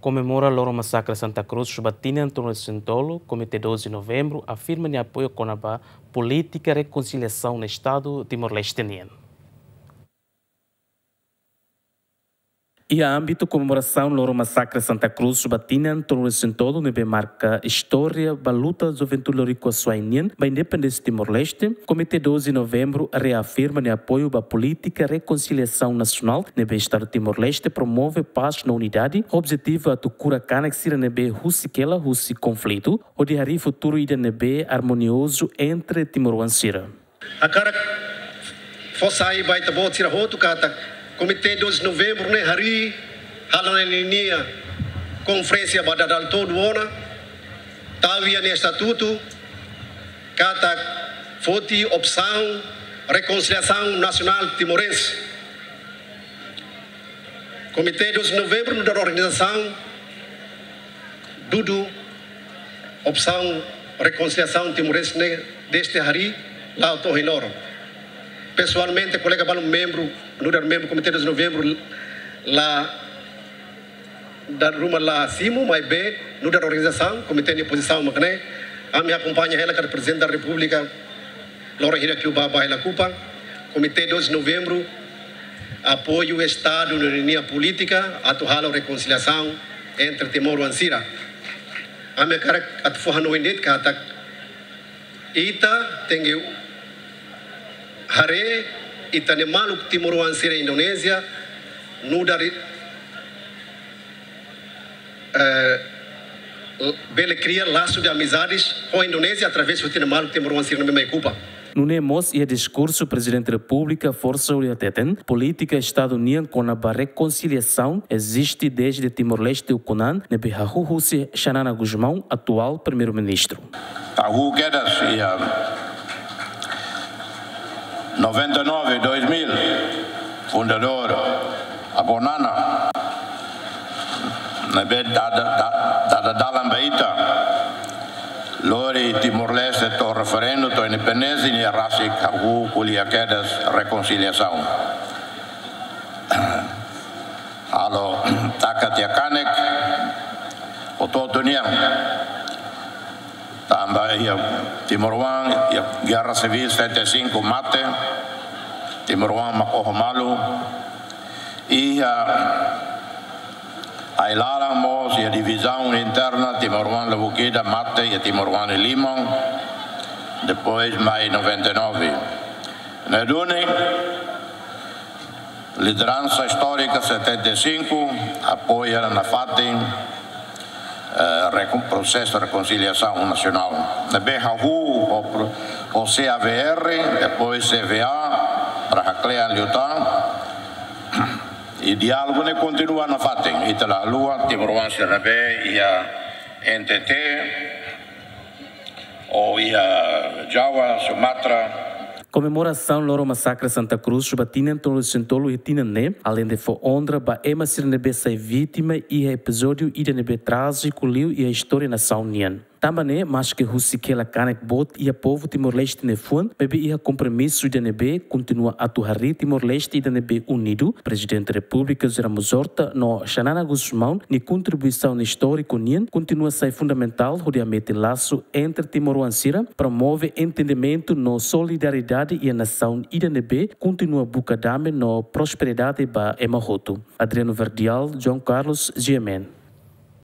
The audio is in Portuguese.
Comemora o massacre Santa Cruz, Chubatina Antônio Sintolo, Comitê 12 de Novembro, afirma em apoio com a política de reconciliação no Estado Timor-Leste. E a âmbito comemoração do massacre Santa Cruz, Chubatina Antônio Sintolo, nebe marca história da luta da juventude lorico-suainian da independência Timor-Leste. Comitê 12 de Novembro reafirma em apoio da política de reconciliação nacional nebe Estado Timor-Leste, promove paz na unidade, objetivo a tucura canexira nebe husikela husi conflito, o de hari futuro ida nebe harmonioso entre Timor-Wansira. A cara fossai baita bot sira hotu kata Comitê 12 de Novembro ne hari halan linia conferência badadal todo ona tavia ne estatuto kata foti opção reconciliação nacional timorense. Comitê 12 de Novembro da organização dudu opção reconciliação timorense deste hari lá to hiloro. Pessoalmente, colega Balum membro do Comitê 12 de Novembro lá da Ruma lá Simo, mas B, no da organização, Comitê de Posição Magné, a me acompanha ela, que é Presidente da República, Laura Hira Cuba, Baila Cupa, Comitê 12 de Novembro, apoio o Estado na linha política, atual reconciliação entre Timor e Ansira. A minha cara, a forra no indet, que a Ita tem Hare itane maluk Timor Wansira Indonésia no dari bele cria laço de amizades com a Indonésia através do itane maluk Timor Wansira no Meicupa. No Nemos e discurso Presidente da República Força Orienteten, política Estado-União com a reconciliação existe desde Timor-Leste e o Conan, nebe Hahuhusi Xanana Guzmão, atual Primeiro-Ministro. 99, 2000, fundador Abonana, nebe dada dalam baita, lori Timor-Leste to referendo to independência e rasik hagu kuliah kedas reconciliação. Alo takat yakanek ototonian. Tambah Timor-Wan, Guerra Civil 75 mate, Timor-Wan makoho malu, ailarang mo si divisão interna, Timor-Wan Labuquida mate e Timor-Wan Limão, depois mai 99. Na Dune, liderança histórica 75, apoia na FATIM, processo de reconciliação nacional. Na BHU, o CAVR, depois CVA, para a CLEA Liutang, e diálogo ne continua na FATIM. E a Lua, Timor-Wansira e a NTT, ou a Jawa, Sumatra. Comemoração do massacre Santa Cruz, Chubatina Antônio Sintolo e Tinane, além de Ondra, ba Emasir nebe sai vítima e episódio ida nebe trágico liu e a história nação Nian. Também, mas que Husikela Kanek Bot e a povo Timor-Leste Nefun, bebe e a compromisso de nebe continua a atuar Timor-Leste e de nebe unido. Presidente da República Ziramuzorta no Xanana Guzmão, ni contribuição histórica Nian, continua a ser fundamental rodeamento laço entre Timor e Wansira, promove entendimento no solidariedade e a nação e de nebe continua bucadame no prosperidade ba Emahoto. Adriano Verdial, João Carlos, GMN.